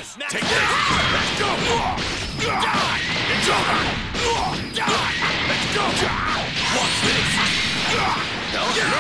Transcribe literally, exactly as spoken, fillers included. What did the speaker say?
Take this! Let's go! Die! It's over! Die! Let's go! Watch this! No!